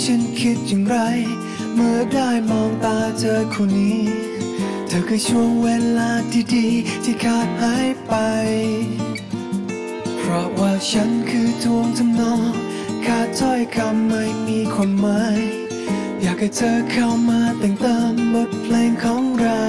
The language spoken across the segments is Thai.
ฉันคิดอย่างไรเมื่อได้มองตาเธอคนนี้เธอคือช่วงเวลาที่ดีที่ขาดหายไปเพราะว่าฉันคือทวงทำนองขาดถ้อยคำไม่มีความหมายอยากให้เธอเข้ามาแต่งเติมบทเพลงของเรา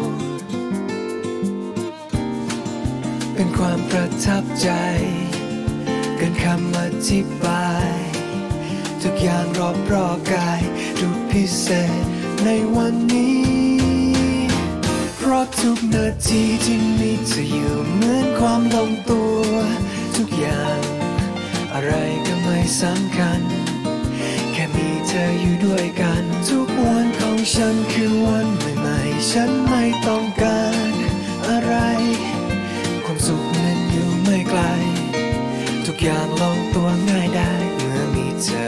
เป็นความประทับใจเกินคำอธิบายทุกอย่างรอบกายดูพิเศษในวันนี้เพราะทุกนาทีที่มีเธออยู่เหมือนความลงตัวทุกอย่างอะไรก็ไม่สำคัญแค่มีเธออยู่ด้วยกันทุกวันของฉันคือวันใหม่ๆฉันไม่ต้องการอะไรความสุขนั้นอยู่ไม่ไกลทุกอย่างลงตัวง่ายได้เมื่อมีเธอ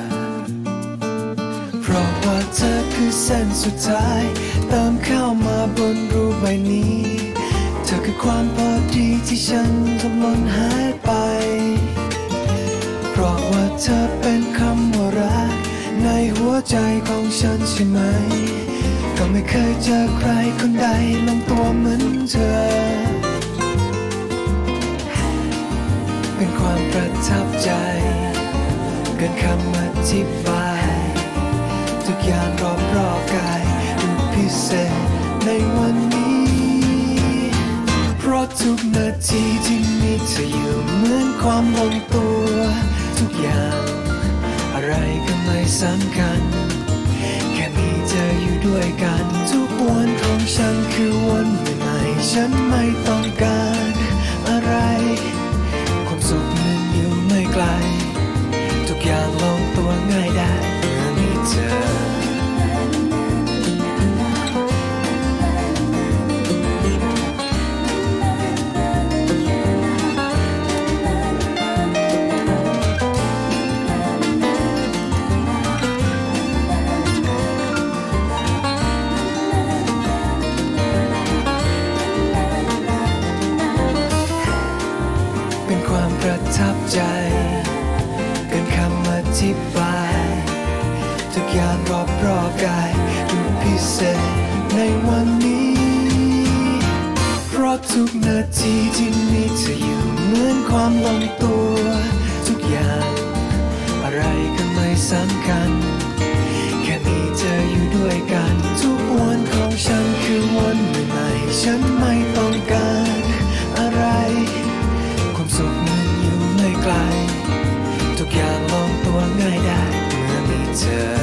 เพราะว่าเธอคือเส้นสุดท้ายเติมเข้ามาบนรูปใบนี้เธอคือความพอดีที่ฉันทำหล่นหายไปเพราะว่าเธอเป็นคำว่ารักในหัวใจของฉันใช่ไหมก็ไม่เคยเจอใครคนใดลงตัวเหมือนเธอเป็นความประทับใจเกินคำอธิบายทุกอย่างรอบกายดูพิเศษในวันนี้เพราะทุกนาทีที่มีเธออยู่เหมือนความลงตัวทุกอย่างอะไรก็ไม่สำคัญแค่มีเธออยู่ด้วยกันทุกวันของฉันคือวันใหม่ๆฉันไม่ต้องการอะไรความสุขนั้นอยู่ไม่ไกลทุกอย่างลงตัวง่ายได้เมื่อมีเธอเป็นความประทับใจเกินคำอธิบายทุกอย่างรอบกายดูพิเศษในวันนี้เพราะทุกนาทีที่มีเธออยู่เหมือนความลงตัวทุกอย่างอะไรก็ไม่สำคัญแค่มีเธออยู่ด้วยกันทุกวันของฉันคือวันใหม่ๆฉันไม่ต้องการอะไรความสุขนั้นอยู่ไม่ไกลทุกอย่างลงตัวง่ายได้เมื่อมีเธอ